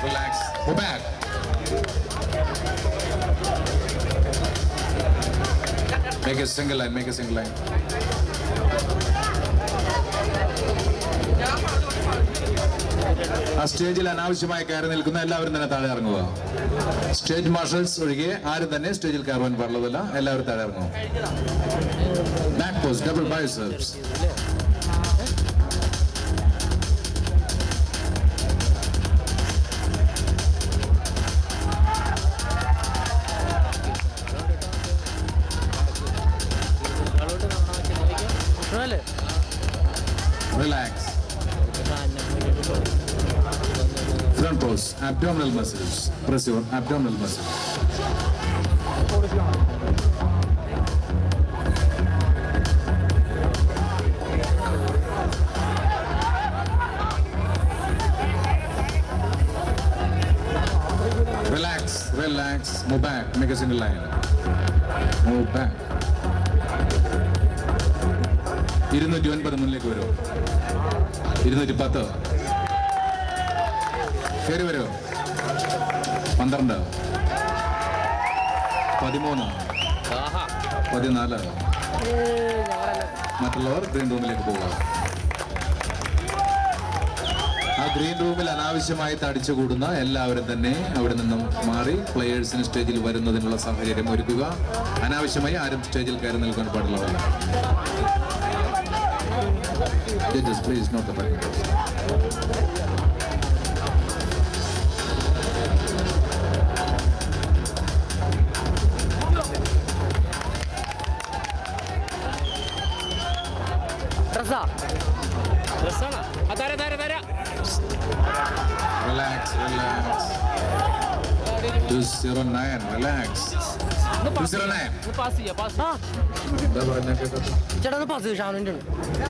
relax. Go back. Make a single line, make a single line. ആ സ്റ്റേജിൽ അനാവശ്യമായി കയറി നിൽക്കുന്ന എല്ലാവരും തന്നെ താഴെ ഇറങ്ങുക. സ്റ്റേജ് മാർഷൽസ് ഒഴികെ ആരും തന്നെ സ്റ്റേജിൽ കയറുവാൻ പാടുള്ളതല്ല. എല്ലാവരും താഴെ ഇറങ്ങും. Back post, double biceps. Relax. Front pose, abdominal muscles. Press your abdominal muscles. Relax, relax. Move back. Make a single line. Move back. 209 മുന്നിലേക്ക് വരൂ. 210 കയറി വരൂ. 12 13 14 മറ്റുള്ളവർ ഗ്രീൻ റൂമിലേക്ക് പോവുക. ആ ഗ്രീൻ റൂമിൽ അനാവശ്യമായി തടിച്ചുകൂടുന്ന എല്ലാവരും തന്നെ അവിടെ നിന്നും മാറി പ്ലെയേഴ്സിന് സ്റ്റേജിൽ വരുന്നതിനുള്ള സാഹചര്യം ഒരുക്കുക. അനാവശ്യമായി ആരും സ്റ്റേജിൽ കയറി നിൽക്കാൻ പാടുള്ളതല്ല. Judges, please note the button. Relax, relax. 209, relax. 209. Pass ചെയ്യാം. എന്താ പറഞ്ഞ കേട്ടോ? ചേട്ടാ പാസ് ചെയ്യാൻ